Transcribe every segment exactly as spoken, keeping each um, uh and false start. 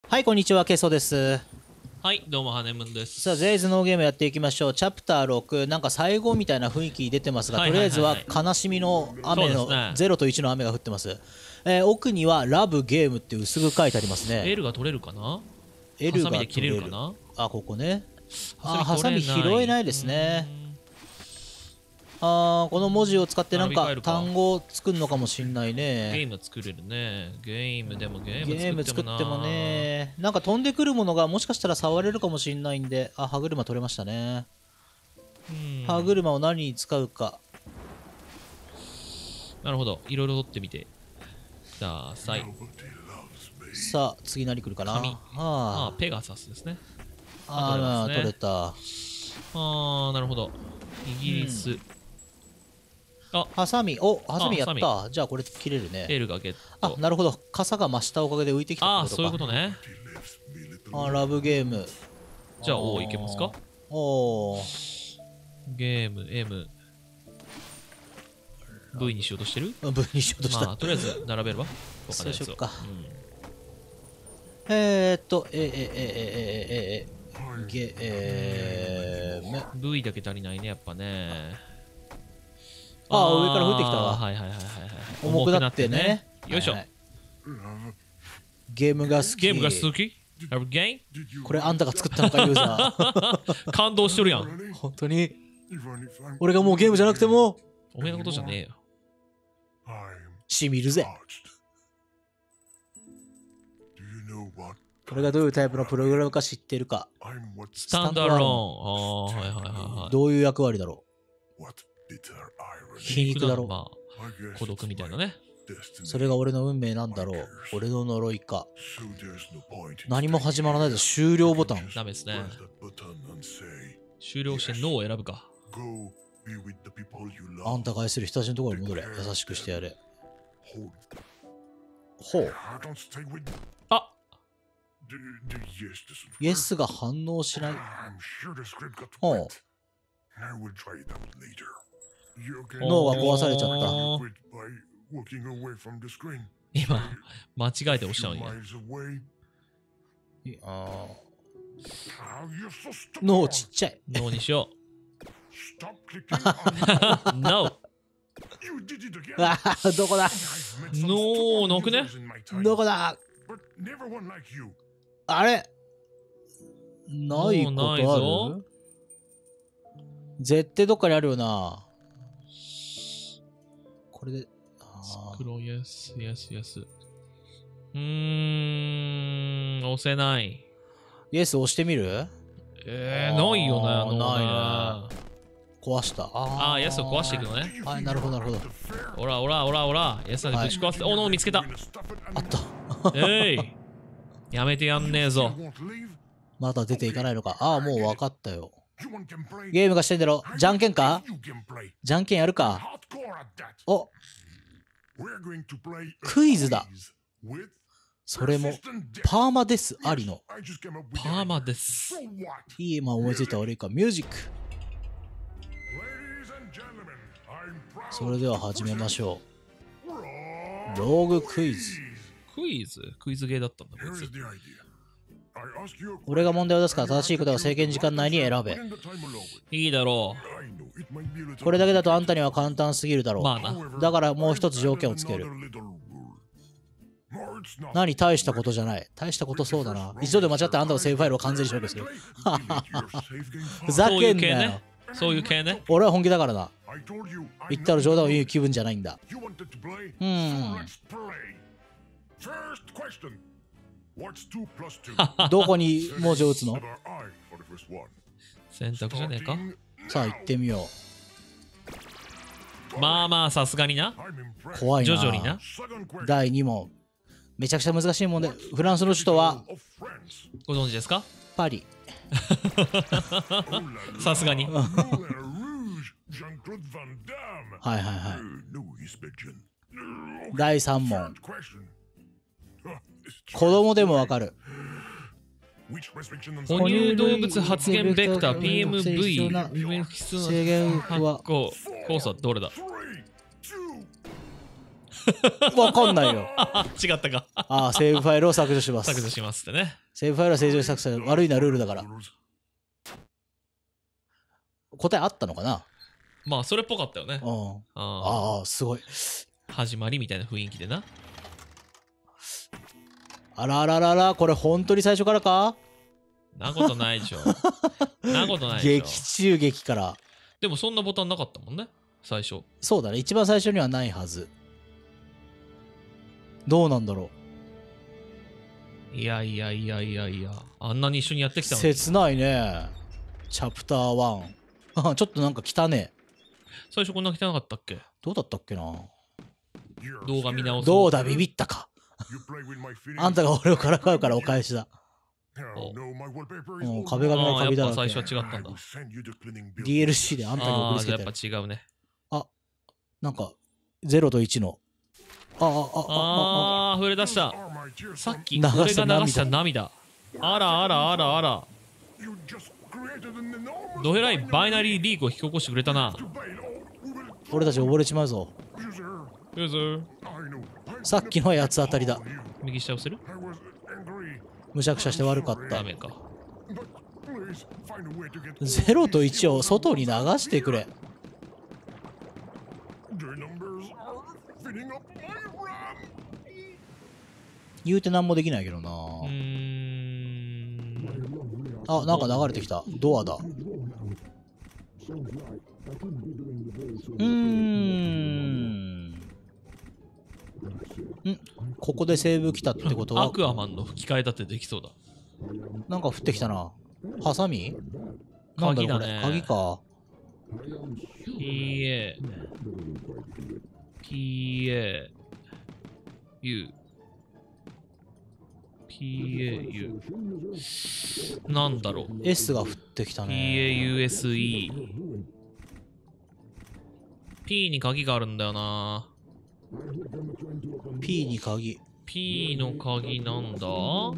はい、こんにちは、ケイソです。 はい、どうもハネムンです。 さあ、ゼイズノーゲームやっていきましょう。チャプターろく、なんか最後みたいな雰囲気出てますが、とりあえずは悲しみの雨の、ね、ゼロといちの雨が降ってます。えー、奥にはラブゲームって薄く書いてありますね。 L が取れるかな？ L がハサミで切れるかな？ あ、ここね。あ、ハサミ拾えないですね。あー、この文字を使ってなんか単語を作るのかもしんないね。 ゲーム作れるね。ゲームでもゲーム作ってもな。 ゲーム作ってもね。なんか飛んでくるものがもしかしたら触れるかもしんないんで、あ、歯車取れましたね。歯車を何に使うか。 なるほど。いろいろ取ってみてください。 さあ、次何来るかな。 紙。ああ、ペガサスですね。 ああ、取れた。 ああ、なるほど。イギリス。 あ、ハサミ。お、ハサミやった。じゃあこれ切れるね。 L がゲット。 あ、なるほど。傘が増したおかげで浮いてきたってことか。ああ、そういうことね。 あ、ラブゲーム。 じゃあ O いけますか？ おお。 ゲーム M。V にしようとしてる？ V にしようとした。 まあ、とりあえず並べれば。 そうしよっか。えーっと、えー、えー、えー、えー、えー、ゲえー、 V だけ足りないね、やっぱね。 ああ、上から降ってきたわ。 はいはいはいはい。 重くなってね。 よいしょ。 ゲームが好き。 ゲームが好き？ これあんたが作ったのか、ユーザー。感動しとるやん。 本当に。俺がもうゲームじゃなくても。 おめえのことじゃねえよ。 しみるぜ。これがどういうタイプのプログラムか知ってるか。 スタンドアローン。ああ、はいはいはいはい。 どういう役割だろう。皮肉だろう。 まあ、孤独みたいなね。 それが俺の運命なんだろう。俺の呪いか。何も始まらないで終了ボタン。 ダメですね。終了してノーを選ぶか。 あんたが愛する人たちのところに戻れ。優しくしてやれ。ほう。 あ、 イエスが反応しない。ほう。脳が壊されちゃった。 今、間違えて押したのに。 あ脳ちっちゃい。 脳にしよう。ノー。 ああ、どこだ？ ノー、のくね？ どこだ？あれ？ないことある？絶対どっかにあるよな。これで。 スクロー、イエス、イエス、イエス。うーん、押せない。 イエス押してみる？ えー、ないよね、 ないね。壊した。 ああ、イエスを壊していくのね。 はい、なるほど、なるほど。 おらおらおらおら、イエスなんでぶち壊す。おの、見つけた。 あった。 えい。やめてやんねえぞ。 まだ出ていかないのか。ああ、もう分かったよ。ゲームがしてんだろ。じゃんけんか？じゃんけんやるか。お、クイズだ。それもパーマデスありの。 パーマデス。 いい、今思いついた悪いか。ミュージック。それでは始めましょう。ローグクイズ。 クイズ？クイズゲーだったんだ。 俺が問題を出すから正しい答えを制限時間内に選べ。 いいだろう。これだけだとあんたには簡単すぎるだろう。 まあな。 だからもう一つ条件をつける。何？大したことじゃない。大したことそうだな。一度で間違ってあんたのセーブファイルを完全に消去する。ふざけんなよ。 そういう系ね。 俺は本気だからな。言ったら冗談を言う気分じゃないんだ。うん。どこに文字を打つの？ 選択じゃねえか。 さあ行ってみよう。まあまあさすがにな。 怖いな。 徐々にな。 だいに問。めちゃくちゃ難しい問題。フランスの首都はご存知ですか？ パリ。 さすがに。 はいはいはい。だいさん問。子供でもわかる。 哺乳動物発現ベクター ピーエムブイ制限は酵素はどれだ？ わかんないよ。 違ったか。 ああ、セーブファイルを削除します。 削除しますってね。 セーブファイルは正常に削除。悪いな、ルールだから。答えあったのかな。 まあ、それっぽかったよね。 うん。 あああ、すごい。 始まりみたいな雰囲気でな。 あらららら、これ本当に最初からか。 なことないでしょ。なことないでしょ。 劇中劇から。 でもそんなボタンなかったもんね、最初。 そうだね、一番最初にはないはず。どうなんだろう。いやいやいやいやいや、あんなに一緒にやってきたのに。 切ないね。チャプターワン。ちょっとなんか汚ねえ。 最初こんな汚かったっけ。 どうだったっけな。 動画見直す。 どうだ、ビビったか。あんたが俺をからかうからお返しだ。もう壁紙のカビだらけ。 最初は違ったんだ。 ディーエルシー であんたに送りつけて。 やっぱ違うね。 あ、なんかゼロといちの。あああああ、触れ出した。さっき俺が流した涙。あらあらあらあら。どえらいバイナリーリークを引き起こしてくれたな。 俺たち溺れちまうぞ。さっきのは八つ当たりだ。 右下押せる？ むしゃくしゃして悪かった。 ダメか。 ゼロといちを外に流してくれ。言うて何もできないけどな。うーん。あ、なんか流れてきた。ドアだ。うーん。んここでセーブ来たってことはアクアマンの吹き替えだってできそうだ。 なんか降ってきたな。ハサミ？ 鍵だね。 鍵か。 ピーエー ピーエー Uピーエー U なんだろう。 S が降ってきたね。 ピーエーユーエスイー P に鍵があるんだよな。 P に鍵。 P の鍵なんだ？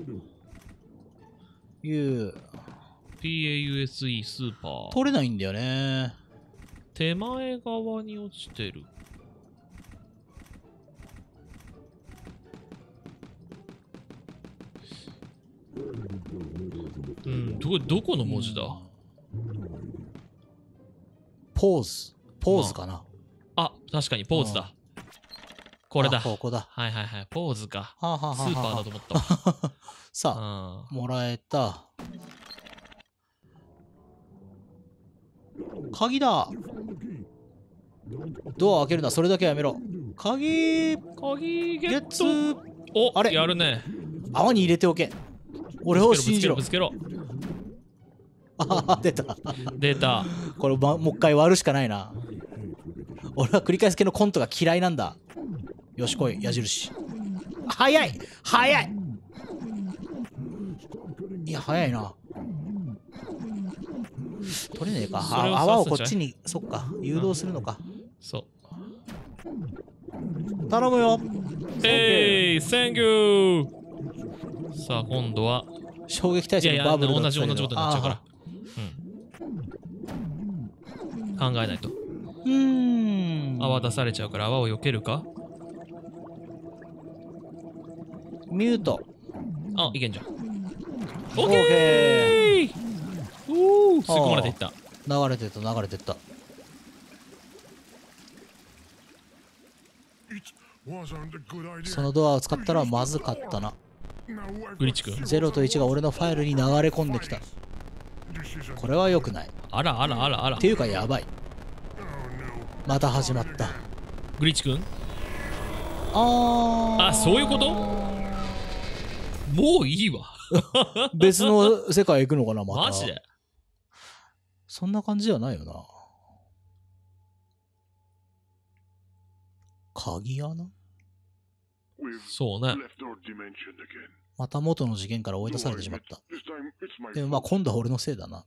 U ピーエーユーエスイー スーパー取れないんだよね。 手前側に落ちてる。うん、ど、どこの文字だ？ ポーズ。ポーズかな。 まあ、あ、確かにポーズだ。これだ。 ここだ。 はいはいはい。ポーズか。 はあはあはあはあ、 スーパーだと思ったわ。 さあ、もらえた。鍵だ。ドア開けるな。それだけやめろ。鍵。 鍵ゲット。お、 あれやるね。 泡に入れておけ。俺を信じろ。 ぶつけろ。 あ、出た。 出た。 これ、ま、もう一回割るしかないな。俺は繰り返し系のコントが嫌いなんだ。よし、来い、矢印。早い早いいや、早いな。取れねえか。泡をこっちに、そっか、誘導するのか。 そう。 頼むよ。 えい、センキュー。さあ、今度は。 衝撃耐性のバブルだったけど。 いやいや、同じ同じことになっちゃうから。うん。考えないと。 うーん。 泡出されちゃうから泡を避けるか？ ミュート。 あ、いけんじゃん。オッケー。おー、吸い込まれていった。 流れてった、流れてった。そのドアを使ったらまずかったな。 グリッチ君。 ゼロといちが俺のファイルに流れ込んできた。これは良くない。 あらあらあらあら。 っていうかやばい。また始まった。 グリッチ君。 あー。 あ、そういうこと？もういいわ。 別の世界行くのかな、また。 マジで？ そんな感じではないよな。鍵穴？ そうね。 また元の次元から追い出されてしまった。でもまあ今度は俺のせいだな。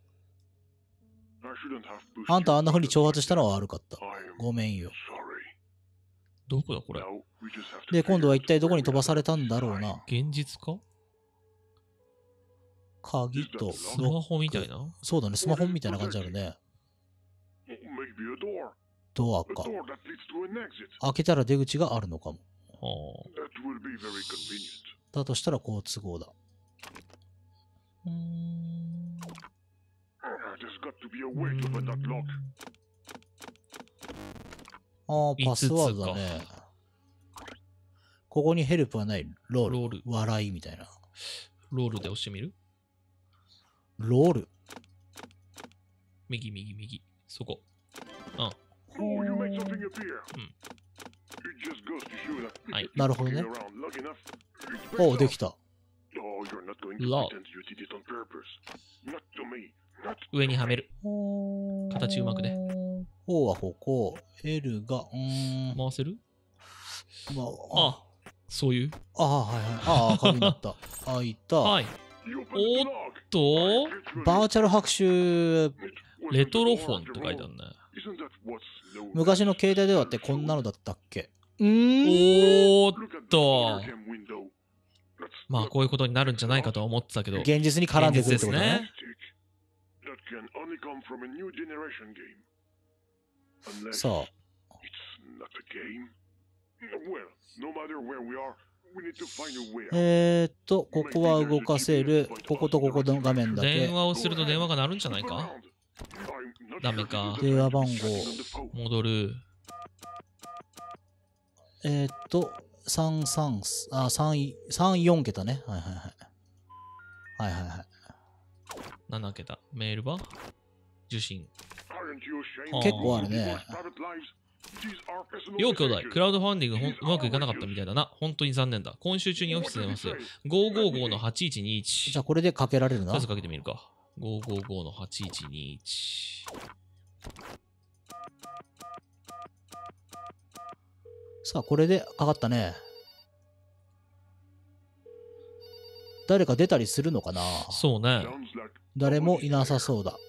あんたあんな風に挑発したのは悪かった。ごめんよ。 どこだこれ。 で、今度は一体どこに飛ばされたんだろうな。 現実か？ 鍵とスマホみたいな？ そうだね、スマホみたいな感じあるね。 ドアか。開けたら出口があるのかも。 はだとしたら好都合だ。うーん。ああ、パスワードだね。ここにヘルプはない。ロール。 ロール笑いみたいな。 ロールで押してみる？ ロール。 右、右、右。そこ。うん。はい。 なるほどね。おお、できた。 ロー。上にはめる。形うまくね。 O はここ。L が、うーん。 回せる？ まあ、あ、そういう。 ああ、はいはい。ああ、鍵になった。開いた。 はい。おっと、 バーチャル拍手。 レトロフォンって書いてあるね。 昔の携帯電話ってこんなのだったっけ？うーん。 おーっと。まあ、こういうことになるんじゃないかとは思ってたけど。 現実に絡んでくるってことね。さあ。えーっと、ここは動かせる。こことここの画面だけ。 電話をすると電話が鳴るんじゃないか？ダメか。 電話番号。 戻る。 えーっと、さんさん、あ、さん、さん、よん桁ね。はいはいはい。はいはいはい。 なな桁。メールは受信。 結構あるね。 よう兄弟、クラウドファンディングほんうまくいかなかったみたいだな。本当に残念だ。今週中にオフィス出ます。ごーごーごーのはちいちにいち。 じゃあこれでかけられるな。 とりあえずかけてみるか。ごーごーごーのはちいちにいち。 さあ、これでかかったね。誰か出たりするのかな？ そうね。 誰もいなさそうだ。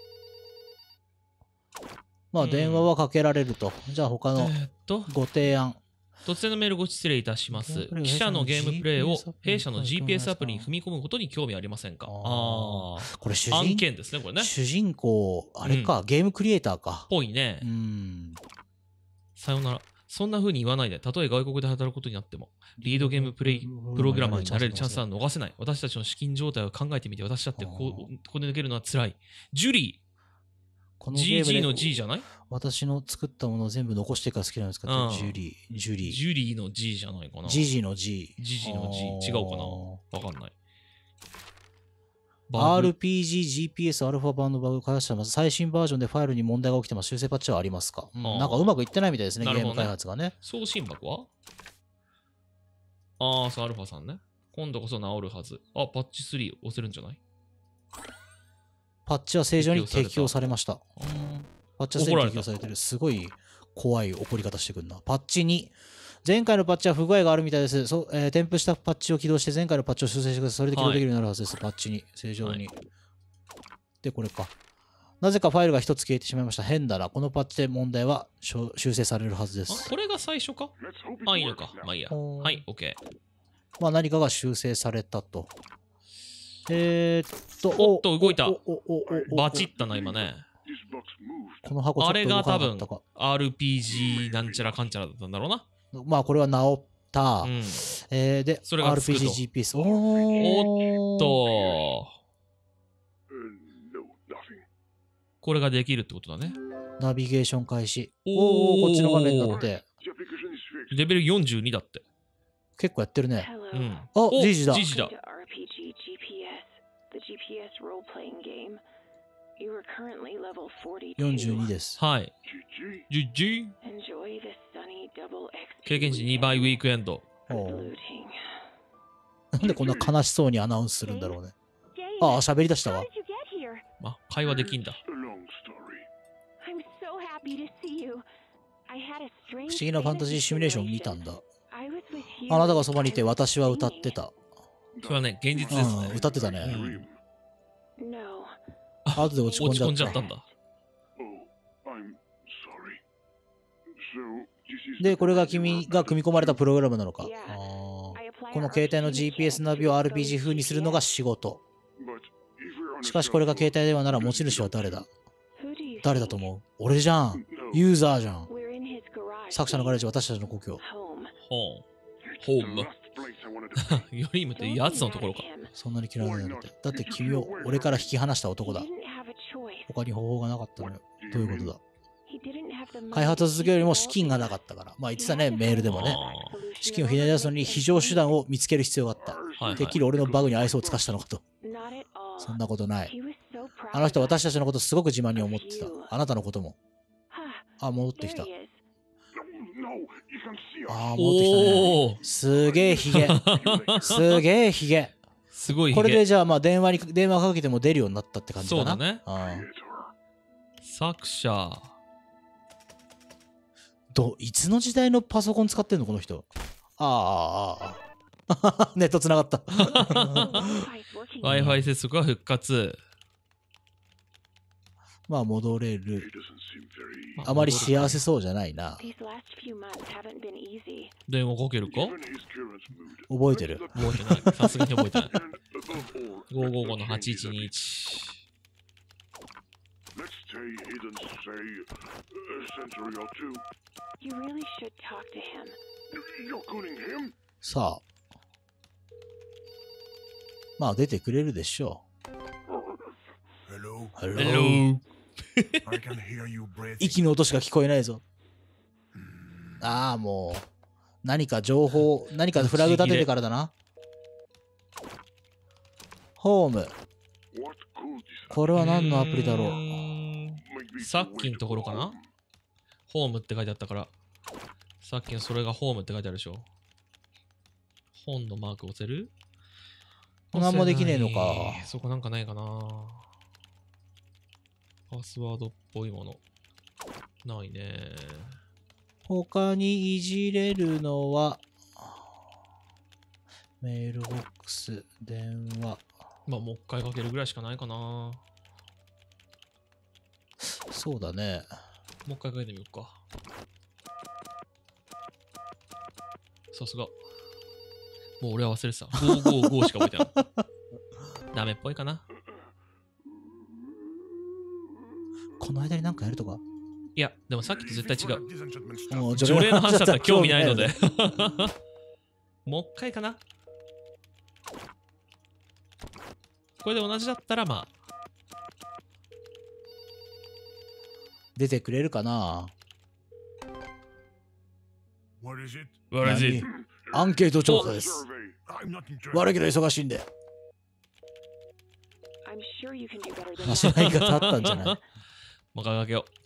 まあ、 うん電話はかけられると。じゃあ、他のえーっと、 ご提案。 突然のメールご失礼いたします。記者のゲームプレイを弊社の ジーピーエス アプリに踏み込むことに興味ありませんか？ああ。 これ主人、 案件ですね、これね。 主人公、あれか、 うゲームクリエイターか。 ぽいねう。ん。 さよなら。そんな風に言わないで、たとえ外国で働くことになっても、リードゲームプレイプログラマーになれるチャンスは逃せない。私たちの資金状態を考えてみて、私だってここここで抜けるのは辛い。ジュリこのー。 ゲームジージーでの G じゃない？ 私の作ったものを全部残してから好きなんですか？ うんジュリー、ジュリー。 ジュリーの G じゃないかな。 ジジの G。 ジジの G。違うかな？わかんない。 アールピージージーピーエス アルファ版のバグを開発してます。最新バージョンでファイルに問題が起きてます。修正パッチはありますか？うん、 あーなんかうまくいってないみたいですね、ゲーなるほどねム開発がね。 送信箱はああ、そう、アルファさんね。今度こそ治るはず。あ、パッチスリー押せるんじゃない？ パッチは正常に適用されました。 適用されたうんパッチは正常に適用されてる。すごい怖い怒り方してくるな。パッチに。前回のパッチは不具合があるみたいです。そう、えー添付したパッチを起動して前回のパッチを修正してください。それで起動できるようになるはずです。パッチに。正常に。 はいで、これか。なぜかファイルが一つ消えてしまいました。変だな。このパッチで問題はしょ修正されるはずであ、 す。 これが最初か？あ、いいのか。まあいいや。 ほーはい、OK。 まあ何かが修正されたと。えー、っと、 おっと動いたおおおおおバチったな、今ね。 この箱ちょっとあれが動か多分なかったか。 アールピージー なんちゃらかんちゃらだったんだろうな。 まあこれは治った。 うん。 えー、で、 それがつくとアールピージージーピーエス。おおっーと、これができるってことだね。 ナビゲーション開始。 おーおおこっちの画面だって。 レベルよんじゅうにだって。 結構やってるね。 う Hello. ん。 あ、 おジジだ。 ジジだ Welcome to アールピージー ジーピーエス, the ジーピーエス role-playing game. You are currently level よんじゅう forty-two. です。 はい。ジジ Enjoy the sunny double エックスピー経験値にばいウィークエンド。 おー looting. なんでこんな悲しそうにアナウンスするんだろうね。 Dave, ああ、喋り出した how わ。 did you get here? あ、会話できんだ。 I'm so happy to see you. I had a 不 strange 思議なファンタジーシミュレーション見たん simulation. だ。 I was with you あなたがそばにいて and 私は歌って singing た。 それはね、現実うですねん、。歌ってたね。 うん it. No. 後で落ち込ん落ち込んじゃった。 じゃったんだ。 で、これが君が組み込まれたプログラムなのか。 Yeah. あー I apply この our 携帯の R P G ジーピーエス ナビを アールピージー 風にするのが仕事。 ししかしこれが携帯電話なら持ち主は誰だ？ Who do you 誰だと think? 思う？俺じゃん。ユーザーじゃん。 We're in 作者のガレージは私たちの故郷。 Home. ほう。ホーム。ヨリームってやつのところか。 そんなに嫌いなんだって。だって君を俺から引き離した男だ。 He didn't have a choice. 他に方法がなかったのよ。どういうことだ。 He didn't have the money 開発を続けるよりも資 to 金がなかったから。まあ言ってたね、メールでもね。資金をひねり出すのに非常手段を見つける必要があった。 はいはいてっきり俺のバグに愛想を尽かしたのかと。 Not at all. そんなことない。 He was so proud あの人 of 私 us. たちのことすごく自慢に思ってた。あなたのことも。 Huh, あ、戻ってき there た。 he is. あー、戻ってきたね。 おー。 すげえヒゲ。すげえヒゲ。 すごいヒゲ。 これでじゃあまあ電話に電話かけても出るようになったって感じかな。 そうだね。 あ作者。 どいつの時代のパソコン使ってんのこの人。ああああああ。ネットつながった。 Wi-Fi's working. Wi-Fi 接続が復活。 まあ戻れる。 He doesn't seem very あまり幸せそうじゃないな。 These last few months haven't been easy. 電話かけるか even his current mood. 覚えてる。 覚えてない。さすがに覚えてない。 And above all, ごーごーごのはちいちにいち。 let's say he didn't say a century or two. You really should talk to him. You're calling him? さあ。まあ出てくれるでしょ Hello. う。ハロ Hello。 I can hear you breathing. 息の音しか聞こえないぞ。ああ、もう。何か情報、何かフラグ立ててからだな。ホーム。 What could this これは何のアプリだろう。 うーん maybe さっきのところかなホームって書いてあったから。さっきのそれがホームって書いてあるでしょ。本のマーク押せる？ 何もできねえの押かせない。そこなんかないかな。パスワードっぽいもの。ないね。 他にいじれるのは、メールボックス、電話。 まあ、もう一回かけるぐらいしかないかな。もそうだね。 う一回かけてみようか。さすが。もう俺は忘れてた。ごーごーごーしか覚えてない。ダメっぽいかな。 この間に何かやるとかいや、でもさっきと絶対違う。 もう除霊の話だったら興味ないので。もう一回かな。これで同じだったらまあ。 出てくれるかな。 What is it? What is it? アンケート調査です。 Survey. I'm not interested. 悪いけど忙しいんで。 I'm sure you can do better than マシな that. 言い方あったんじゃないもう一回かけよ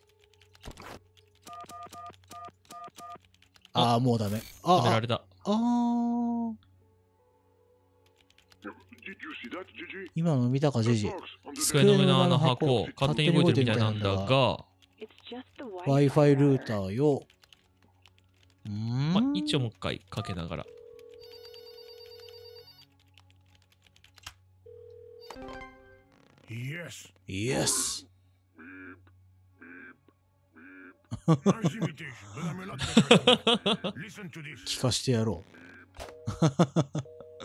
ああ、もうダメ。 う。止めらあれた。 あ、あー Did you see that, Gigi? 今の見たか、ジェジ。 Box on the 机の上のあの箱、勝手に動いてるみたいなんだが、 It's just the Wi-Fi ルー router. ターよ。うーん、 まあ、一応もう一回かけながら。 Yes. イエス。 Nice imitation, but I'm a lot better. Listen to this. 聞かしてやろう。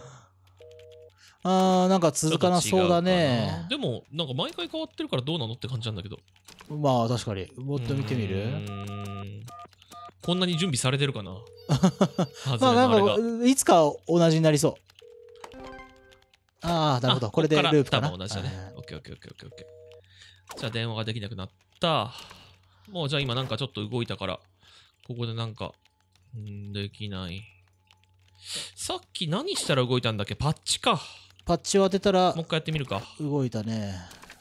あー、なんか続かなそうだね。 でも、なんか毎回変わってるからどうなのって感じなんだけど。 まあ確かに。もっと見てみうるーんこんなに準備されてるかなまあなん外れのあれがか、いつか同じになりそう。ああ、なるほど。 あこれでこっからループかな。 多分同じだねはいはい。 オッケーオッケーオッケーオッケーオッケー。じゃあ電話ができなくなった。もうじゃあ今なんかちょっと動いたから、ここでなんか、んーできない。さっき何したら動いたんだっけパッチか。 パッチを当てたらもう一回やってみるか。 動いたね。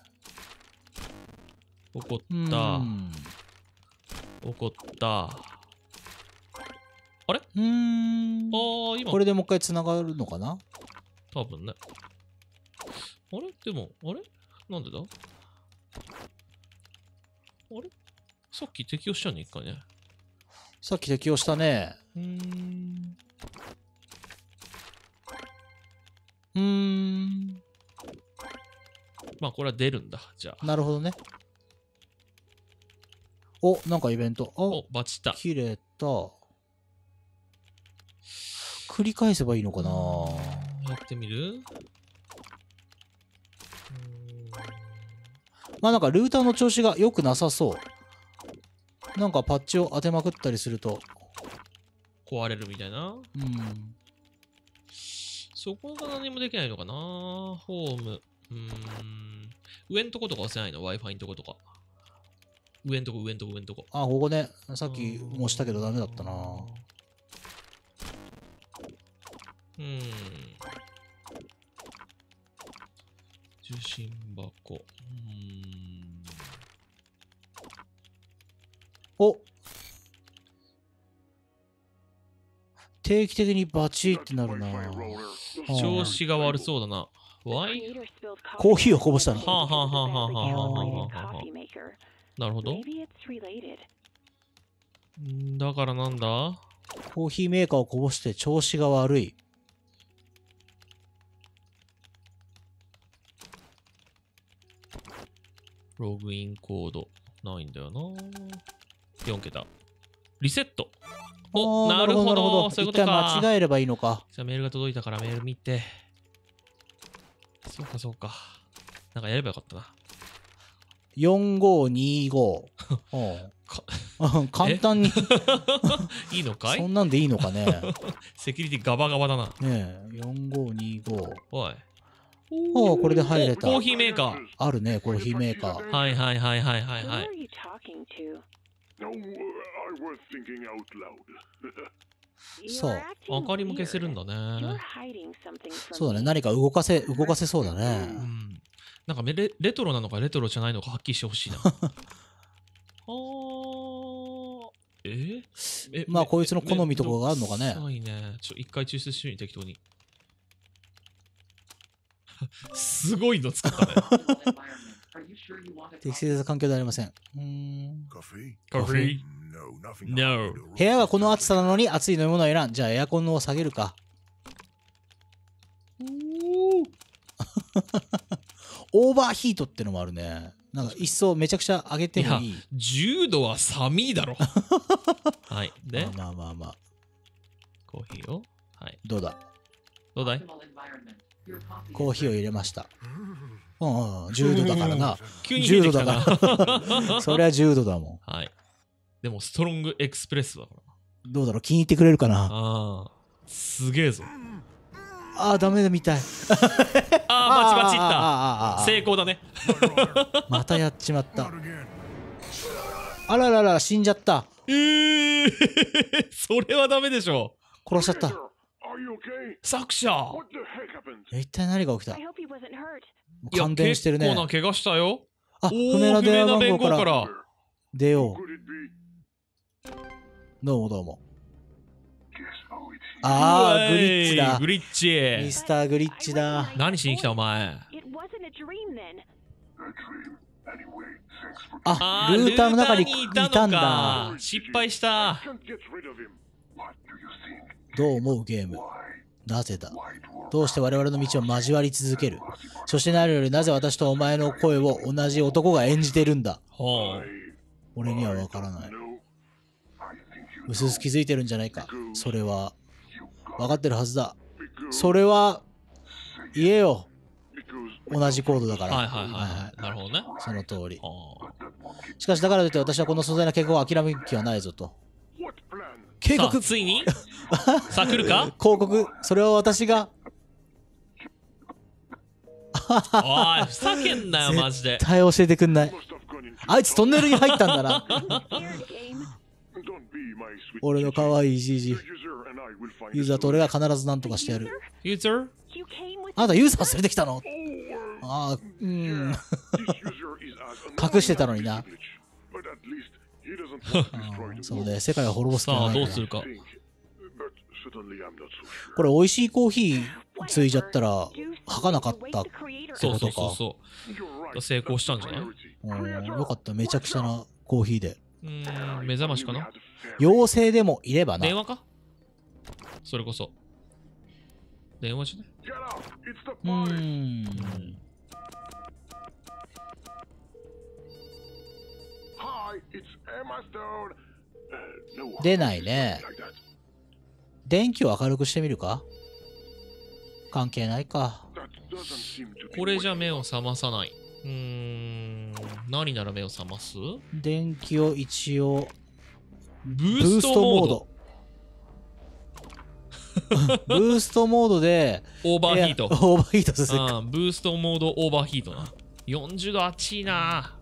怒っうーた。 ん。 怒った。 うーん。 ああ、今こ、れでもう一回つながるのかな。 多分ね。あれでも、あれなんでだあれさっき適用したの一回ね。 さっき適用したね。 うーん。 うーん。 まあこれは出るんだ。じゃあ。 なるほどね。お、なんかイベント。 おお、、 バチった。 切れた。繰り返せばいいのかな。 やってみるうーんまあなんかルーターの調子が良くなさそう。なんかパッチを当てまくったりすると壊れるみたいな。 うん。 そこが何もできないのかな。ホーム。うーん。上んとことか押せないの？ Wi-Fi んとことか。上んとこ、上んとこ、上んとこ。 あ、ここね。さっきもしたけどダメだったな。 うーん。受信箱。うーん。 お、定期的にバチーってなるな。 調子が悪そうだな。Why？ コーヒーをこぼしたの。 はあはあはあはあはあはあはあはあ。なるほど。んだからなんだ？ コーヒーメーカーをこぼして調子が悪い。 ログインコードないんだよな。よん桁。リセット。お、 あーなるほど。 なるほどそういうことか。 一回間違えればいいのか。 じゃあメールが届いたからメール見て。そうかそうか。なんかやればよかったな。 よんごにご。うん簡単に。 いいのかい？ そんなんでいいのかね。 セキュリティガバガバだな。 ねえ、よんごにご。 おい。 おお、これで入れた。 コーヒーメーカー。 あるね、コーヒーメーカー。 はいはいはいはいはいはい。 No, I was thinking out loud. そう。 明かりも消せるんだね。 そうだね、何か動かせ、動かせそうだうね。 ん。なんかレレトロなのかレトロじゃないのかはっきりしてほしいな。あーええまあ、こいつの好みとかがあるのかね。 はいね。ちょ、一回抽出してみて適当に。すごいの作ったね。 適切な環境でありません。うーん。 Coffee? コーヒー No, nothing. No. 部屋はこの暑さなのに熱い飲み物を選ん。じゃあエアコンを下げるか。オーバーヒートってのもあるね。なんか一層めちゃくちゃ上げてもいい。 じゅうどは寒いだろ。はい。で、 まあまあまあまあ。 コーヒーを。はい。 どうだ。 どうだい？ コーヒーを入れました。うんうん、じゅうどだからな。 急に冷えてきたな。 じゅうどだから。そりゃじゅうどだもん。 はい。でも、ストロングエクスプレスだから。 どうだろう、気に入ってくれるかな。 ああ。すげえぞ。 ああ、ダメだみたい。 ああ、バチバチいっあーあーた。 あーあー成功だね。 またやっちまった。あららら、死んじゃった。 えー、それはダメでしょ。 殺しちゃった。 Are you okay? 作者。 What the heck happened? え一体何が起きた？ いや、 感電してるね結構。な怪我したよ。 あ、 おー不明な電話番号か不明な番号からら。 出よ Could it be? う。どうもどうも。 Guess how it is. ああ、 うわいグリッチだグ。リッチ。 ミスターグリッチだ。 何しに来たお前。 A dream. Anyway, thanks for あ、 あールーターの中にルーいターにたんのだか。失敗した。 can't get rid of him. What do you think? どう思うゲーム。 Why? なぜだ。 Why it work? どうして我々の道を交わり続ける。そして何よりなぜ私とお前の声を同じ男が演じているんだ。 はあ。 俺にはわからない。 No. I think you うすうす気づいてるんじゃないか。それは、 you got わかってるはずだ。 because それは、言えよ。 because 同じコードだから。 はいはいはいはい。なるほどね。 その通り。 はしかしだからといって私はこの壮大な計画を諦める気はないぞと。 what plan? 計画あ。さあ、ついにさあ、来るか？ 広告、それは私がおい、ふざけんなよ、マジで。 絶対教えてくんない。 Must have gone into あいつトンネルに入ったんだな。 Don't be my sweet 俺の可愛いじいじ。 user and I will find ユーザーと俺が必ず何とかしてやる。 ユーザー？ あなたユーザー連れてきたの？ああ、うん。 This user is as 隠してたのにな。 glitch, but at least he doesn't want to destroy the そうね、世界を滅ぼすってさあ、 ないからどうするか。 thing. But certainly I'm not so sure. これ美味しいコーヒーついじゃったら吐かなかったってそうことか。 そうそうそ You're right. う。成功したんじゃない？ Priority. うん、よかった。めちゃくちゃなコーヒーで。 うーん、目覚ましか We な？ had a fair 妖精でもいればな電。話か？それこそ。電話じゃね？ Get out! It's the う party! ん。 Hi, it's Emma Stone. Uh, no, 出ないね。 like that. 電気を明るくしてみるか？関係ないか。 That doesn't seem to be これじゃ what 目を覚まさない。うーん、何なら目を覚ます？ 電気を一応、 ブブーストーストモードモード。。 ブーストモードでオーバーヒート。 いやオーバーヒートする。 あーブーストモードオーバーヒートな。よんじゅうど暑いな。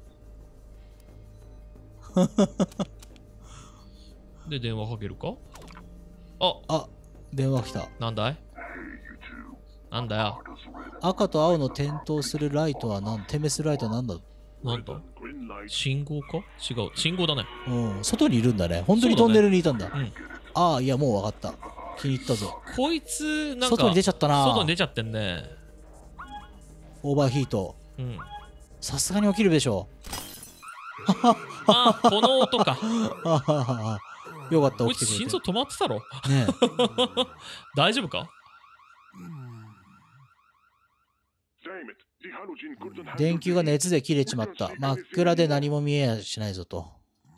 で、電話かけるか。あ、 あ、電話来た。 なんだいなんだよ。 赤と青の点灯するライトは何、点滅するライトは何だ。 なんだ信号か違う。信号だね。 うん、外にいるんだね。本当にトンネルにいたんだ。 うん。 ああ、いや、もう分かった。気に入ったぞ。 こいつ、なんか、 外に出ちゃったな。 外に出ちゃってんね。 オーバーヒート。 うん。 さすがに起きるでしょあ、この音か。 う。ははははよかった、 こい起きてくれて。 つ心臓止まってたろ。 ね大丈夫か。 え、電球が熱で切れちまった。真っ暗で何も見えやしないぞと。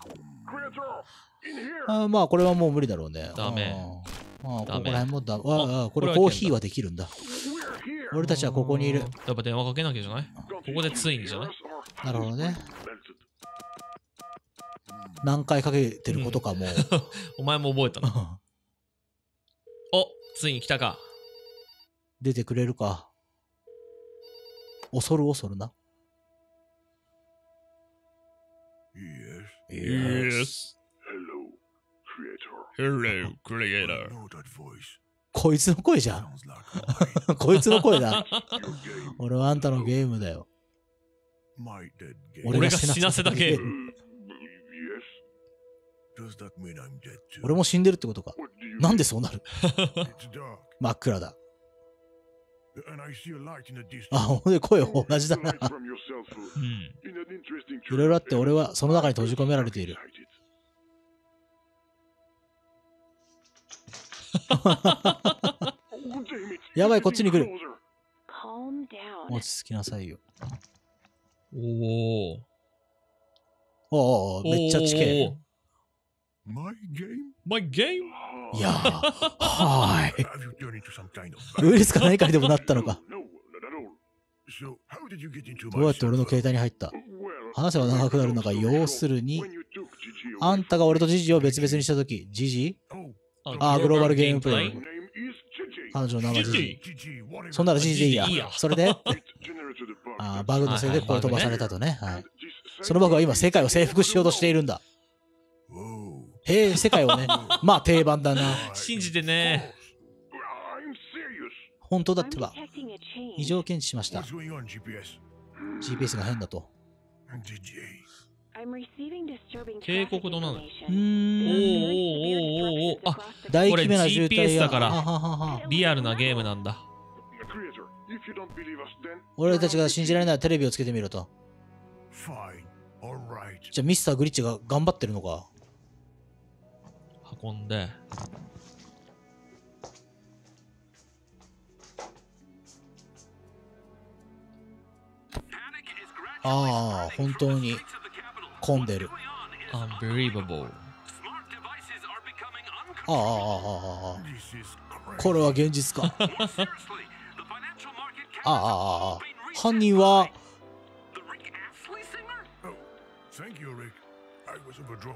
あまあ、これはもう無理だろうね。 ダメうんまあ、ここダメら辺もだ。ああ、ここれはれコーヒーはできるんだ。俺たちはここにいる。 やっぱ電話かけなきゃじゃない。ここでついにじゃない。 なるほどね。何回かけてることかもう。 お前も覚えたな。お、ついに来たか。 出てくれるか。恐る恐るな。 Yes. Yes. Hello, Hello, creator. creator. I know that voice. こいつの声じゃん。 Sounds like mine. こいつの声だ。 Your game. 俺はあんたのゲームだよ。 My dead game. 俺が死なせたゲー Uh, ム。 yes. Does that mean I'm dead too? 俺も死んでるってことか。 What do you なんでそうなる。 It's dark, 真っ暗だ。 and I see a light in the distance. あ、ほんで声同じだ The な。 light from your cell phone. うん。 In an interesting いろいろあって俺はその中に閉じ込められている。 やばい、こっちに来る。 Calm down. 落ち着きなさいよ。 おお。 おお、めっちゃ近い。 My game? My game? いやー、はーい。 Have you turned into some kind of ウイルスか何かにでもなったのか。 No, not at all. So, how did you get into どうやって俺の携帯に入った。 Well, 話せば長くなるのか、要するに、あんたが俺とジジを別々にしたとき、ジジ Oh, あーグローバルゲームプレイ name is Gigi. 彼女の名前ジジ。 Gigi, whatever. そんならジジでいいやいいや。 それで、 It generated a bug. あーバグのせいでこれ飛ばされたとね。はい。 This そのバグは今世界を征服しようとしているんだ。 Whoa. へえ、世界をね。まあ定番だな。 信じてね。 I'm serious. 本当だっ I'm てば。 detecting a 異 change. 常検知しました。 What's going on, G P S? ジーピーエス が変だと。 Gigi. I'm receiving disturbing 警 traffic 告度なの。 う information. ーん。 おーおーおーおー。あ、 大規模な渋滞が。 これ ジーピーエス だからははははリアルなゲームなんだ。 Creator, if you don't believe us, then 俺たちが信じられないならテレビをつけてみろと。 fine. All right. じゃあミスターグリッチが頑張ってるのか。 運んで。 ああ、本当に混んでる。 Unbelievable。 ああ、ああ、ああ、ああ。 This is crazy. これは現実か。ああ、ああ、ああ。犯人は、 Oh, thank you, Rick. I was overdrawn.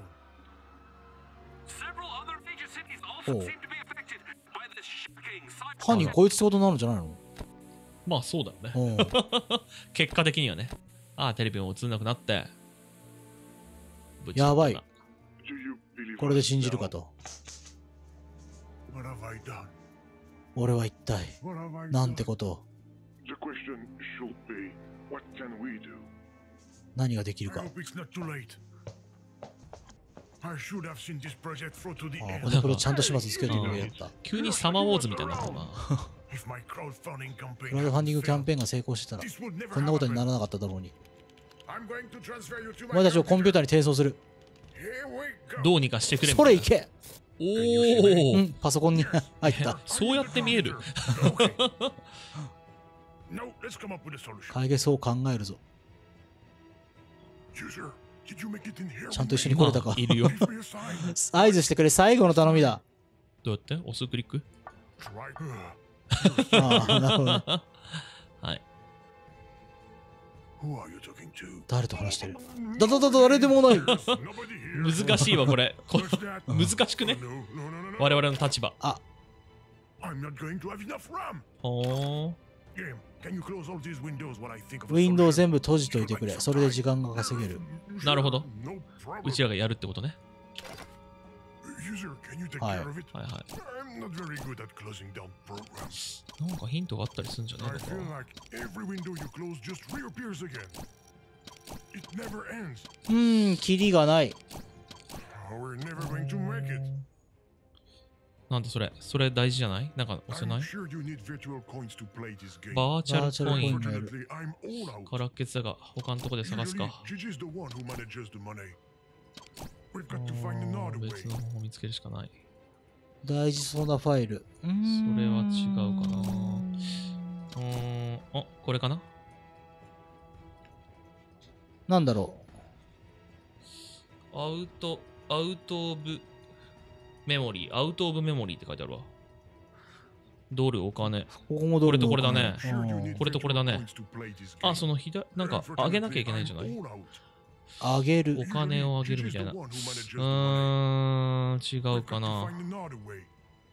おう犯人こいつってことになるんじゃないの。 まあそうだよね。 うん。 結果的にはね。ああ、テレビも映んなくなって。ぶちやばい Do you believe これで us 信じる now? かと。 What have I done? 俺は一体、 What have I なん done? てことを、 The question should be, what can we do? 何ができる I か。 hope it's not too late. I should have seen this project through to the ああ、 end. このプロちゃんと始末つけるというやった。 急にサマーウォーズみたいになったな。 If my crowdfunding campaign クラウドファンディングキャン had ペーンが成功してたら、 failed, this would never こんなことに have な happened. らなかっただろうに。 I'm going to transfer you to お my 前たちをコンピューターに転送する。 Here we go. どうにかしてくれみそたいな。 れいけ。 おうお。 ん、パソコンに入った。 そうやって見える。 Okay. Now let's come up with a solution. 解決を考えるぞ。 User, did you make it in here? ちゃんと一緒に来れたかまあ。いるよ。 Give me a sign. 合図してくれ、最後の頼みだ。 どうやって押すクリック Try. ああ、なるほどね。 はい。 Who are you talking to? 誰と話してる。だだだだ、誰でもない。 Nobody here. 難しいわ、これ。こ What's that? 難しくね No, no, no, no, no. 我々の立場。 あ、 I'm not going to have enough RAM. ほー。 Game, can you close all these windows while I think of a ウィンドウ solution? 全部閉じといてくれ。それで時間が稼げる。 なるほど。 No problem. うちらがやるってことね。 User, can you take Hi. care of it? はいはい。 I'm not very good at closing down programs. なんかヒントがあったりするんじゃない I のか feel like every window you close just reappears again. It never ends. うーん、キリがない。 Oh, we're never going to make it. なんでそれそれ大事じゃないなんか押せな I'm い sure you need virtual coins to play this game. バーチャルコイン。 Unfortunately, I'm all out. 空っけつだが他のとこで探す Usually, か。 Gigi's the one who manages the money. We've あ got to find ー another 別 way. の方法を見つけるしかない。 大事そうなファイル。うーんそれは違うかな。うーん、あ、これかな。 なんだろアウト、アウトオブメモリー、アウトオブメモリーって書いてあるわ。ドル、お金。 う。ここもどれもこれとこれだね Sure, you うん need これとこれだね virtual coins to play this game. あ、その左、なんか上げなきゃいけないんじゃない？ I'm all out. あげるお。金を上げるみたいな。 Gigi's う the one who manages the money. ーん、違 We've うか got to な。 find another way.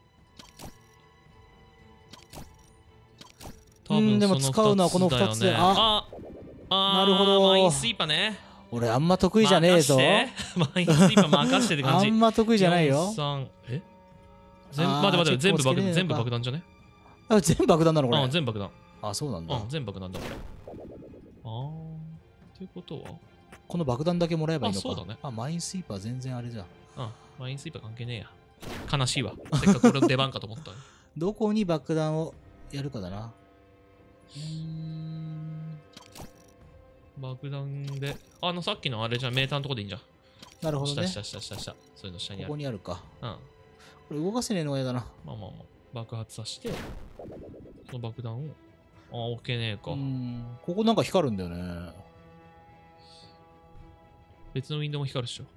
多うんでも分その使うのはこの二つでだよねああーなるほどマインスイーパーね。 俺あんま得意じゃねえぞ。 任してマインスイーパー任してって感じ。 あんま得意じゃないよよん。さんえ全あー待て待て、全部チェックもつけれねえのか爆全部爆弾じゃねあ、全部爆弾なのこれ。 あ全部爆弾。 あ、そうなんだ。 うん、全部爆弾だこれ。あーってことはこの爆弾だけもらえばいいのか。 あそうだねあ、マインスイーパー全然あれじゃん。 うん、マインスイーパー関係ねえや。悲しいわ。せっかくこれの出番かと思ったのに。 どこに爆弾をやるかだな。うーん。 爆弾で、あのさっきのあれじゃん、メーターのとこでいいんじゃん。 なるほどね。 下下下下下。そういうの下にある。 ここにあるか。 うん。 これ動かせねえのが嫌だな。 まあまあまあ。爆発させて、その爆弾を、ああ、置けねえかうー。ん。ここなんか光るんだよね。 別のウィンドウも光るっしょ。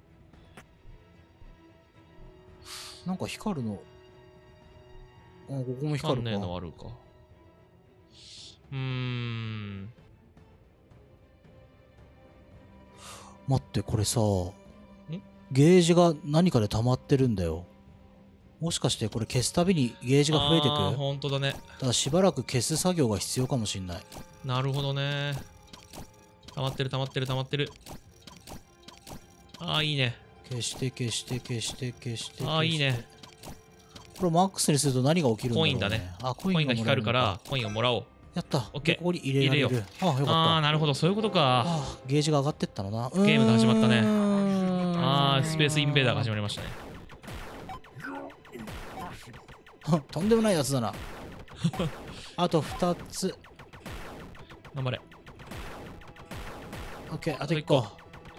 なんか光るの。あ、ここも光る光んねえのか。 あるか。うーん。 待って、これさ、ゲージが何かで溜まってるんだよ。もしかしてこれ消すたびにゲージが増えてくあーる？ ほんとだね。 だからしばらく消す作業が必要かもしんない。 なるほどね。溜まってる溜まってる溜まってる。ああ、いいね。 消して消して消して消して消して。 ああ、いいね。 これマックスにすると何が起きるんだろう、ね、 コインだね。 あ、ココインが光るかもらえら、コインをもらおう。 のか。やった。 オッケーでここに入れられる。 入れよあ、よかった。 ああ、なるほど。そういうことか。 あゲージが上がってったのな。 ゲームが始まったねねああ、スペースインベーダーが始まりましたね。 とんでもないやつだな。あとふたつ。 頑張れ。 オッケー、あといっあと個。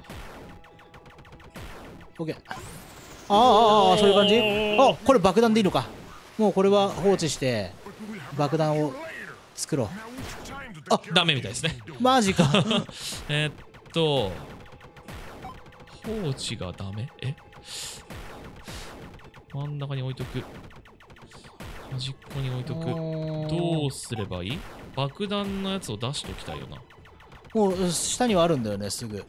オッケー。ああ、ああ、そういう感じ。あ、これ爆弾でいいのか。もうこれは放置して爆弾を作ろう。 あ、ダメみたいですね。 マジか。 えーっと、放置がダメえ真ん中に置いとく。端っこに置いとく。どうすればいい？爆弾のやつを出しときたいよな。 もう下にはあるんだよね、すぐ。 うん。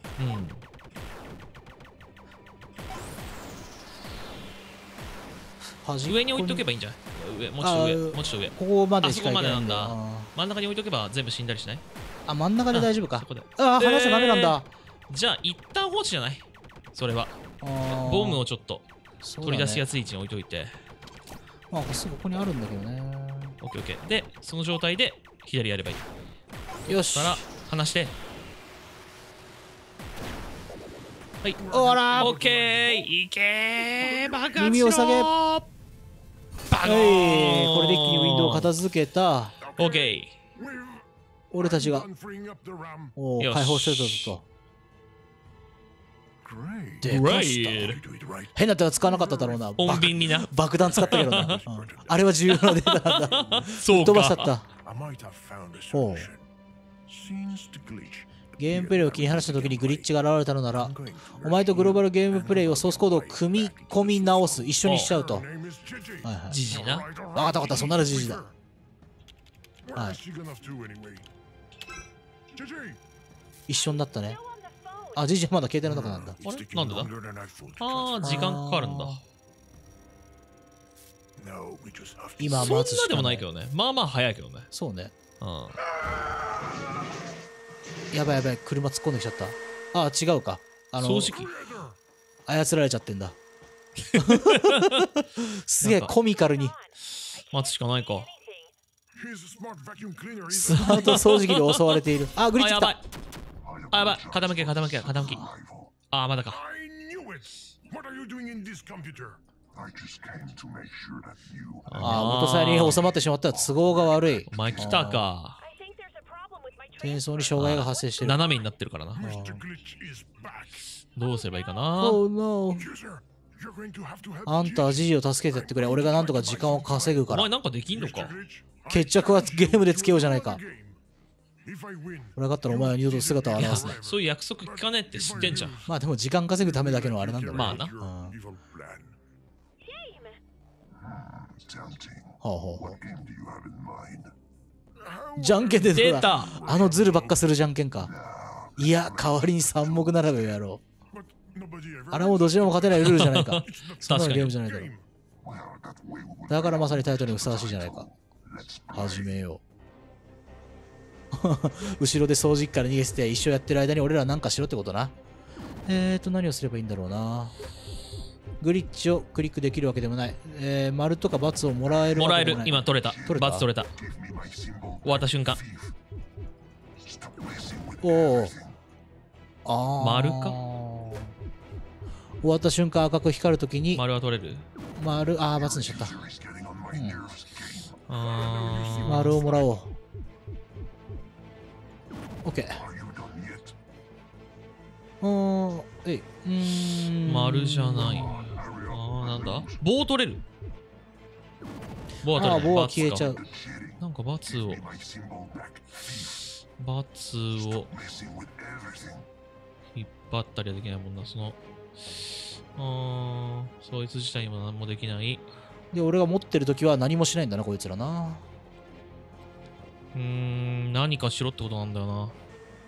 端っこに上に置いとけばいいんじゃない？上、もうちょっと上、 あーもうちょっと上。 ここまでしかあそこまでなん行けないんだよだ。真ん中に置いとけば全部死んだりしない？ あ、真ん中で大丈夫かそ。こで。 ああ、離しちゃダメなんだ。 じゃあ、一旦放置じゃないそれは。 あーボムをちょっとそうだね取り出しやすい位置に置いといて。 まあ、すぐここにあるんだけどね。 オッケーオッケー。で、その状態で左やればいい。 よし。 から、離して。はい。 おらオッケーいけー爆発しろー耳を下げバはゴーい、これで一気にウィンドウを片付けた。 オッケ俺たちが Done freeing up the RAM. およし解放してたぞ Great. と。 ーでかし Great た。 Do it right. 変な手は使わなかっただろうな。 穏便にな。 爆爆弾使ったけどな。うんあれは重要なデータなんだ。 そう飛ばしちゃっか。 た。 I might have found a Oh. solution. Seems to glitch. ゲームプレイを切り離した時にグリッチが現れたのなら、お前とグローバルゲームプレイをソースコードを組み込み直す。一緒にしちゃうと。はい Name is Gigi. はい。 じじいな。 わかったわかった、そんならじじだ。 Where is she gonna do anyway? Gigi! 一緒になったね。あ、じじはまだ携帯の中なん Hmm, だ。 あれ it's なん taking でだ longer than I thought to あー、 transfer. 時間かかるんだ。 今そんな待つしかないでもないけ。どね。まあまあ早いけどね。 そうね。 うん。 やばいやばい、車突っ込んできちゃった。ああ、違うか。あの、 掃除機操られちゃってんだ。すげえコミカルに。 待つしかないか。 スマート掃除機に襲われている。あ、グリッあ、 チ来やばいた。。 あ、やばい。傾け、傾け、傾き。あ、まだか。 ああ、元さに収まってしまったら都合が悪い。 お前来たか。 転送に障害が発生してる。 斜めになってるからな。どうすればいいかな。 Oh no。あんたはジジを助けてやってくれ。俺がなんとか時間を稼ぐから。 お前なんかできんのか。 決着はゲームでつけようじゃないか。俺が勝ったらお前は二度と姿をいや現すね。 そういう約束聞かねえって知ってんじゃん。 まあでも時間稼ぐためだけのあれなんだろうね。 まあな。 うん。ほうほうほう。じゃんけんでどうだ。 出た。 あのズルばっかするじゃんけんか。いや、代わりに三目並べをやろう。あれはもうどちらも勝てないルールじゃないか。そんなのゲームじゃないだろう。だからまさにタイトルにふさわしいじゃないか。始めよう。後ろで掃除機から逃げ捨て一生やってる間に俺らなんかしろってことな。えーと、何をすればいいんだろうな。グリッチをクリックできるわけでもない。えー、丸とか×をもらえるもらえるわけでもない。。 今取れた。 取れたバツ取れた。終わった瞬間。 おお。ああ。 丸か終わった瞬間赤く光るときに、 丸は取れる。 丸、ああ、×にしちゃった。 あー丸をもらおう。OK。うーん、えい。うーん。 丸じゃない。あーなんだ棒取れる。棒は取れる。 ああ、棒は消えちゃう。 なんかバツを。バツを引っ張ったりはできないもんな。その、あーそいつ自体にも何もできない。 で、俺が持ってるときは何もしないんだな、こいつらな。 うーん、何かしろってことなんだよな。オ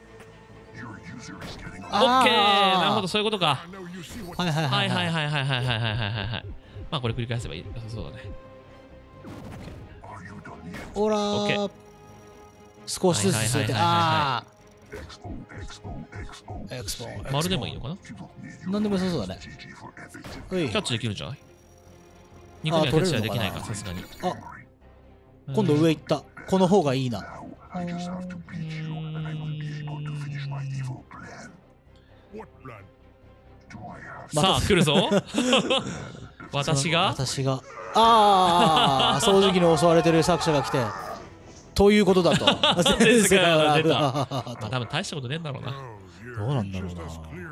あーッケーなるほど、そういうことか。 はいはいははいいはいい。 ははいはいはいはいはいはいはいはい。まあこれ繰り返せばいい。そうだね。 ほらオッケーー。少しずつ進めて、 はいはいはいはいはいああ。エクスポ。 丸でもいいのかな。 なんでも良さそうだね。ほいキャッチできるんじゃない。肉にはキャッチはできないか、さすがに。 あ、今度上行った。この方がいいな。 さあ、来るぞ。私が私が。ああ、掃除機に襲われてる作者が来て。ということだと。 全世界が出た。 あまあ多分大したことねえんだろうな。 どうなんだろうな。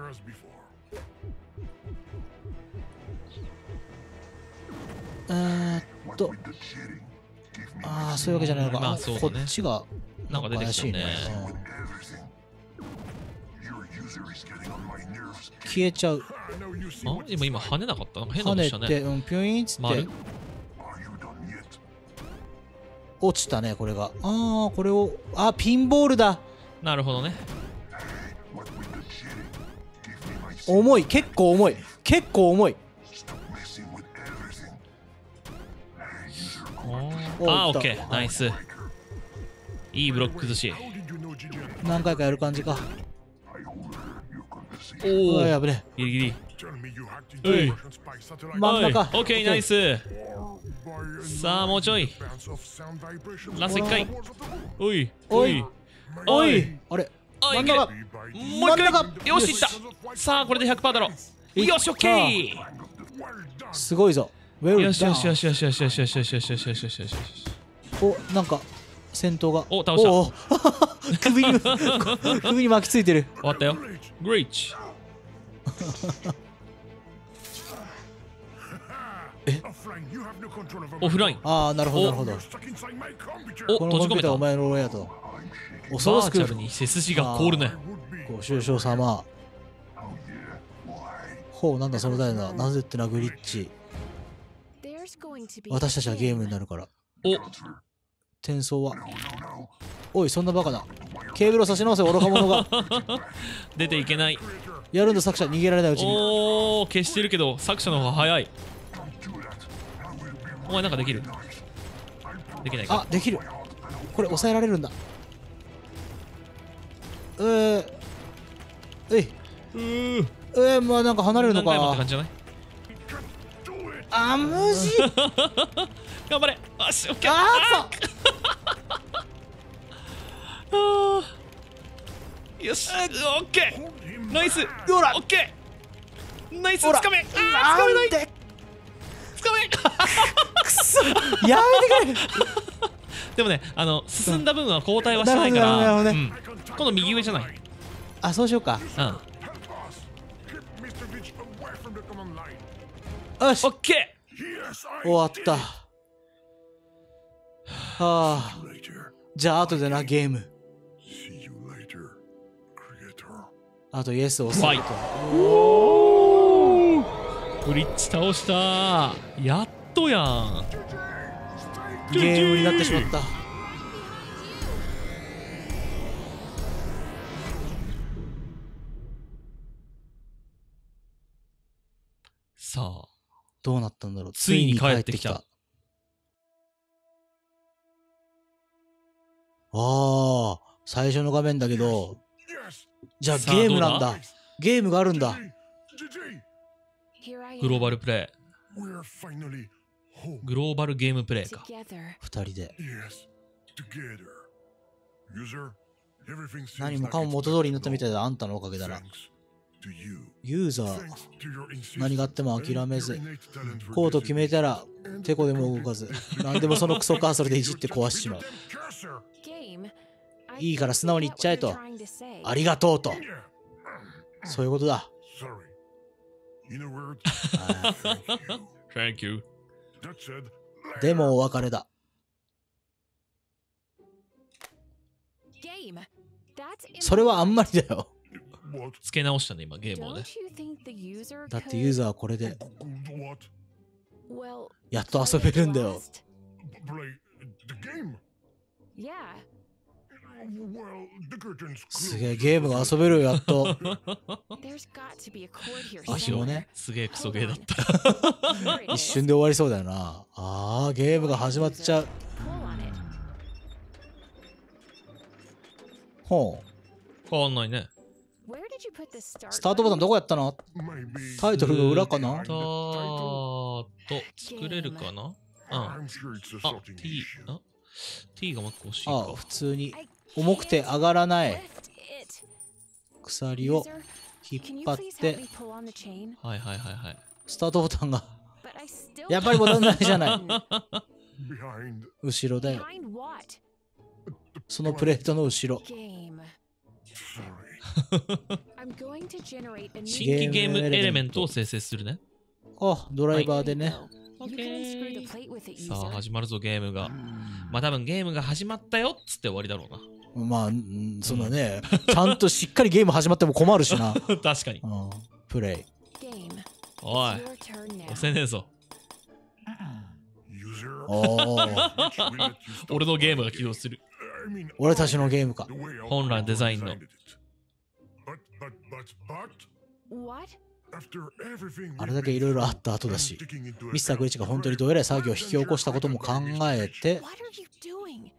えーっと。ああ、そういうわけじゃないのか。 まあそうだねこっちが。 なんか出てきたね。 うん消えちゃう。 あ今今跳ねなかったなんか変な跳ことしたねて、 ね。 うん、ピュイーンっつって丸。 落ちたね、これが。ああ、これを。あ、ピンボールだ。 なるほどね。 重い、結構重い。結構重い。おあー、オいったッケー。ナイス。いいブロック崩し。 何回かやる感じか。 おうわ、 お。 やべね。 ギリギリ。 うい真ん中。 オッケー、ナイス。さあ、もうちょい。ラストいっかい。おい。 おい。おい。あれ。 あ、いけ。 真ん中。 もう一回。よし、いった。さあ、これで ひゃくパーセント だろ。よし、オッケー。 すごいぞ。 よしよしよしよしよしよしよしよしよしよしよしよしよし。 お、なんか戦闘が。 お倒したおお首に首に巻きついてる。 終わったよ。グリッチ。 えオフライン。 ああ、なるほどなるほど。 お、 このコンピューターはお閉じ込めた。 前の牢屋と。恐ろしくバーチャルに背筋が凍るね。 ご愁傷様。ほう、なんだその台な。なぜってなグリッチ。私たちはゲームになるから。 お、 転送は。おい、そんなバカな。ケーブルを差し直せ、愚か者が。 出ていけない。 やるんだ、作者。逃げられないうちに。 おー、消してるけど、作者の方が早い。 お前なんかできる？できないか。 あ、できる。これ抑えられるんだ。うーえいうーえー、まあなんか離れるの何回もってか。 感じじゃない？ あ、無事。 頑張れ。よし、オッケー。 ああーよし、オッケー。ナイス。 ほらオッケー。ナイス。 ほらつかめ。あー、つかめない。 なんでつかめ。 くそ、やめてくれ。 でもね、あの進んだ分は交代はしてないかなるほどなるほどら、うねん、今度右上じゃない。 あ、そうしようか。 うん。 Keep Mister Bitch away from the command line. よし、 オッケー。 Yes, I 終わった。はあ、 later. じゃあ後でな、ゲーム。 See you later, creator. あとイエスを押すファイブリッジ倒したー。やっとやん。 ゲームになってしまった。 さあ、 どうなったんだろう。 ついに帰ってきた。 ついに帰ってきた。ああ、最初の画面だけど、 Yes, じゃあさあゲームなんどうだ。ゲームがあるんだ。 G G. Here I グロー am. バルプレ We're finally home. イ。グローバルゲームプレイか。 Together. 二人で。 Yes, together. User, everything seems 何も like かも it's 元通りになったみたい back だ。あんたのおかげ to だな。 normal. Thanks to you. ユーザー、 Thanks to your insistence 何があっても諦め and ず your innate talent for こうと決めたら and てこでも動かず、何でもそのクソカーソルでいじって壊しちまう。 cursor. Game. I いいから素直に言っちゃえと。 get what you're trying to say. ありがとうと。 Yeah. そういうことだ。 Sorry. In a word, あ thank you. Thank you. That said, ーでもお別れだ。 Game. That's それはあんまりだよ。 what? 付け直したね、今ゲームをね。 Don't you think the user だってユー could- ザーはこれで What? Well, やっと遊べるんだよ。 last- Play the game? Yeah. Well, the curtain's す closed. げえゲームが遊べるよ、やっと。 There's got to be a cord here 足も somewhere. ね、 すげえクソゲーだった。 Here it 一 is. 瞬で終わりそうだよな。ああ、ゲームが始まっちゃう。 Pull on it. ほう。 変わんないね。 Where did you put the start スタートボタンどこやったの？ Maybe タイトルの裏かな？ スタート作れるかな。うん。 I'm sure it's a あ、 sorting T、 issue. あ T がもう一個欲しいああ、 か。 普通に I 重くて上がらない lift it. 鎖を User, 引 can っ you 張っ please help て me pull on the chain? はいはいはいはい。 スタートボタンが But I still やっぱりボタンないじゃない。 Behind 後ろだよ。 Behind what? そのプレートの後ろ。 Game. sorry. I'm going to generate a new 新規ゲームエレメントを生成するね。 あ、ドライバーでね。 You can unscrew the plate with it, さあ user. 始まるぞゲームが。まあ多分ゲームが始まったよっつって終わりだろうな。 まあ、うんそんなね、ちゃんとしっかりゲーム始まっても困るしな。 確かに。 うん、プレイ。 Game. おい、 It's your turn now. 押せねえぞ。 User, おー which will let you start 俺のゲームが起動する。 I mean, 俺たちのゲームか the。way our 本来デザインの designed it. But, but, but, but, What? after everything あれだけいろいろあった後だし、ミスターグリッチが本当にどえらい作業を引き起こしたことも考えて、 What are you doing?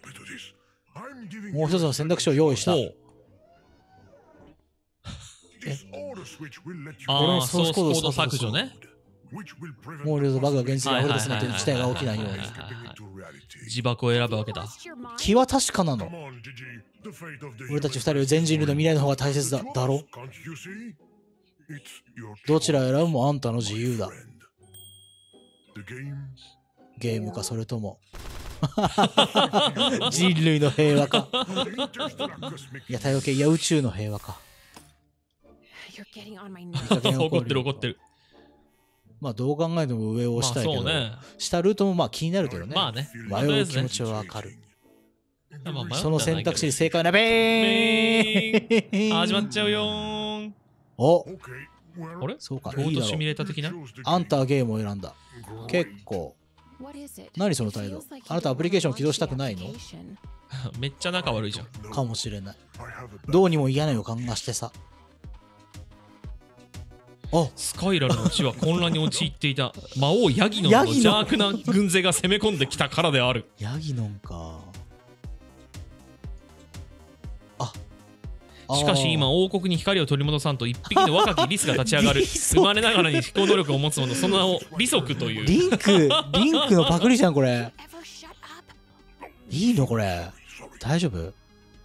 もう一つの選択肢を用意した。 ほう。ああ、 俺のソースコードをソースコード削除ね。 もう一度バグが現実に溢れ出すなんて事態が起きないように。 自爆を選ぶわけだ。 Lost your mind? 気は確かなの。俺たち二人は全人類の未来の方が大切だ。だろ？どちら選ぶもあんたの自由だ。ゲームかそれとも人類の平和か。いや、太陽系、いや、宇宙の平和か。 You're getting on my いい nerves. 加減怒ってる怒ってる。 まあ、どう考えても上を押したいけど、 まあそうね。 下ルートもまあ気になるけどね。 まあね。 迷う気持ちはわかる。 まあ迷ったらないけどその選択肢に正解なべー始まっちゃうよーん。 お、 あれそうか、 ロートシミュいいだろう。 レーター的な。 あんたはゲームを選んだ。結構。 What is it? 何その態度。あなたアプリケーションを起動したくないの？ めっちゃ仲悪いじゃん。 かもしれない。どうにも嫌な予感がしてさ。 あ、 スカイラルの地は混乱に陥っていた。魔王ヤギノンの邪悪な軍勢が攻め込んできたからである。 ヤギノンか。あ、 しかし今王国に光を取り戻さんと一匹の若きリスが立ち上がる。生まれながらに飛行能力を持つ者、その名をリソクという。 リンク、リンクのパクリじゃんこれ。いいのこれ。大丈夫？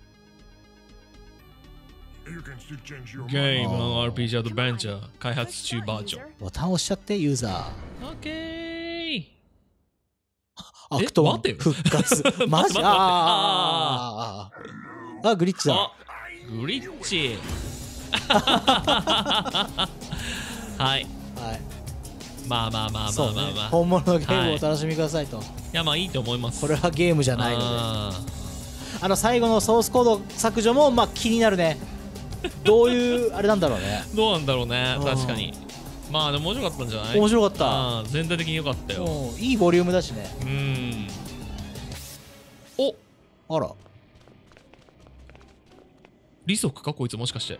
ゲームの アールピージー アドベンチャー開発中バージョン。 ボタン押しちゃってユーザー。 オッケー。 アクトワン待って復活。マジ？ああああグリッチだ。 あ、グリッチ。はい。 はい。 まあまあまあまあまあそうねまあ。 本物のゲームをお楽しみくださいと。 いやまあいいと思います。 これはゲームじゃないので。 ああの最後のソースコード削除もまあ気になるね。どういうあれなんだろうね。 ーどうなんだろうね、 うん確かに。まあでも面白かったんじゃない？ 面白かった。 あー全体的に良かったよ。 うんいいボリュームだしね。 うーん。お、 あら。 リソクかこいつもしかして。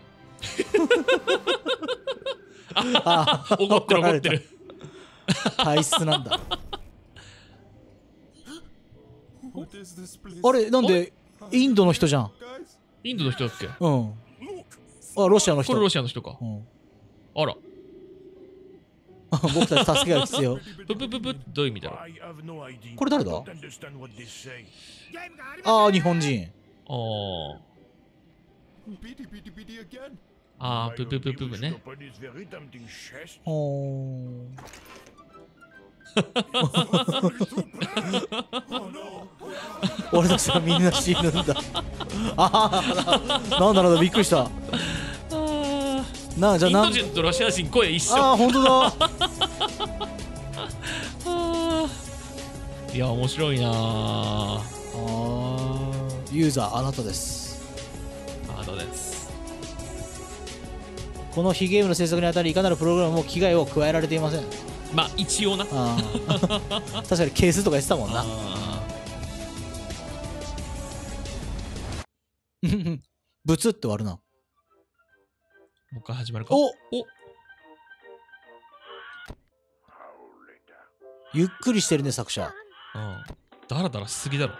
あ怒ってる怒ってる。 体質なんだ。あれなんでインドの人じゃん。 インドの人だっけ？ うん。あロシアの人。 これロシアの人か。 うん。 あら。 僕たち助けが必要。 ププププどういう意味だろう。 これ誰だ？ああ日本人。 ああ。あープププププね。 おー俺たちはみんな死ぬんだ。ああなんだろうびっくりした。 あーなあじゃあなんインド人とロシア人声一緒。 ああ本当だ。 あーいや面白いなー。 あーユーザーあなたです。 あのですこの非ゲームの制作にあたりいかなるプログラムも危害を加えられていません。 まあ一応な。 あー確かに係数とか言ってたもんな。 あブツって終わるな。 ーもう一回始まるか。 おおゆっくりしてるね作者。 うんだらだらしすぎだろ。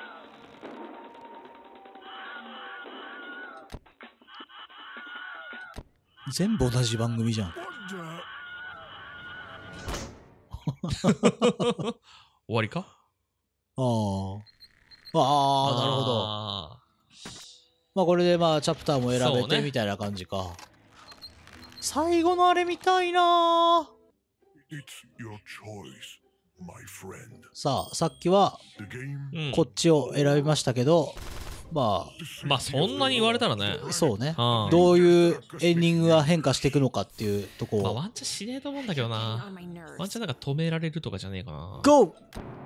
全部同じ番組じゃん。 終わりか。 あーあーなるほど。 あまあこれでまあチャプターも選べそうねてみたいな感じか。最後のあれ見たいなー。 It's your choice, my friend. さあさっきは The game ーうんこっちを選びましたけど、ままあそんなに言われたらね。 あそうね、 うんどういうエンディングが変化していくのかっていうとこを。 まあワンチャンしねえと思うんだけどな。ワンチャンなんか止められるとかじゃねえかな。 GO!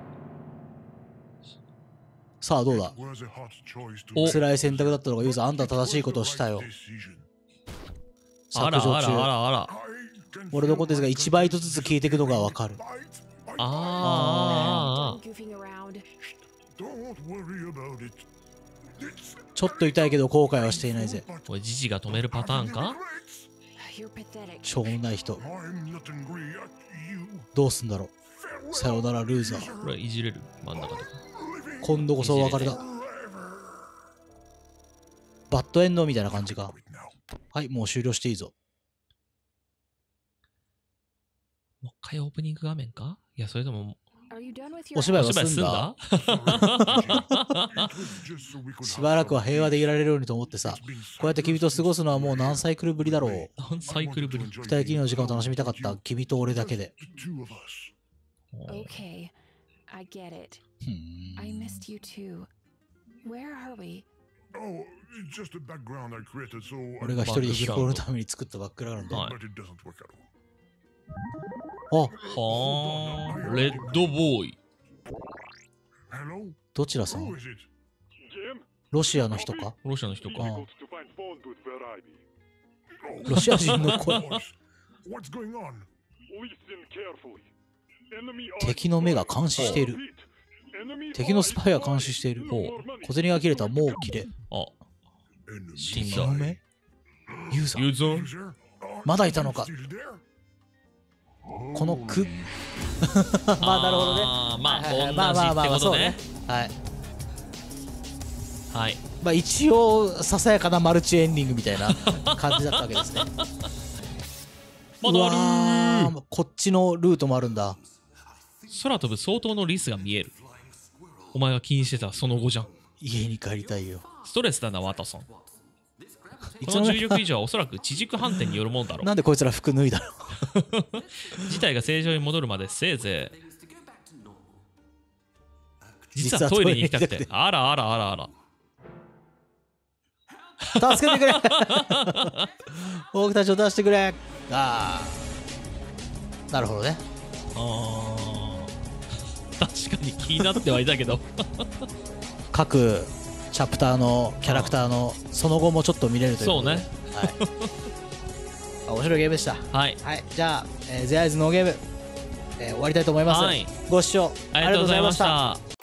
さあどうだ。 was a hot choice to お辛い選択だったのがユーザーあんたは正しいことをしたよ。 decision. あらあ削除中。 らあらあら。 I can 俺のことですがいちバイトずつ消えていくのがわかる。 fight. I あーあーあー Goofing around. don't worry about it. It's ちょっと痛いけど後悔はしていないぜ。 これジジが止めるパターンか。 You're pathetic. しょうもない人。 I'm not angry at you. どうすんだろう。さよならルーザー。 これいじれる真ん中とか。 今度こそお別れだ。バッドエンドみたいな感じか。はいもう終了していいぞ。 もう一回オープニング画面か。いやそれとも Are you done with your お芝居はお芝居済んだ。 済んだ。 しばらくは平和でいられるようにと思ってさ、こうやって君と過ごすのはもう何サイクルぶりだろう。 何サイクルぶり。 二人きりの時間を楽しみたかった君と俺だけで。 The two of us. Okay, I get it. ふーん I missed you too. Where are we? Oh, it's just a background I created, so I 俺が一人で引っ込むために作ったバックグラウンド。 はい but it doesn't work at all. あ、 はあ、レッドボーイ。 Hello? どちらさ Who ん？ is it? Jim, ロシアの人か？ ロシアの人か。 あ difficult to find phone booth where I be. Oh, ロシア人の声。 voice. What's going on? Listen carefully. Enemy 敵の目が監視している。 Enemy 敵のスパイが監視している。 ほう小銭が切れた、もう切れ。 あ、 Enemy. 死んだ。 敵の目ユーザー。 ユーザー User? Oh, まだいたのか。 still there? このくまあなるほどね。 あーまあ、 はいはいはい同じってことね。 はい。 はい。 まあ一応ささやかなマルチエンディングみたいな感じだったわけですね。 まだあるー。 うわーこっちのルートもあるんだ。 空飛ぶ相当のリスが見える。お前が気にしてたその後じゃん。 家に帰りたいよ。 ストレスだな、ワトソン。 いつの間にこの重力異常はおそらく地軸反転によるもんだろう。 なんでこいつら服脱いだの事態が正常に戻るまでせいぜい。実はトイレに行きたくて。あらあらあらあら。 助けてくれ僕たちを出してくれ。ああなるほどね。 あー確かに気になってはいたけど各チャプターのキャラクターのその後もちょっと見れるということで。 そうね。 はいあ面白いゲームでした。 はい。 はいじゃあ、えー、ゼアイズノーゲーム、えー終わりたいと思います。 はいご視聴ありがとうございました。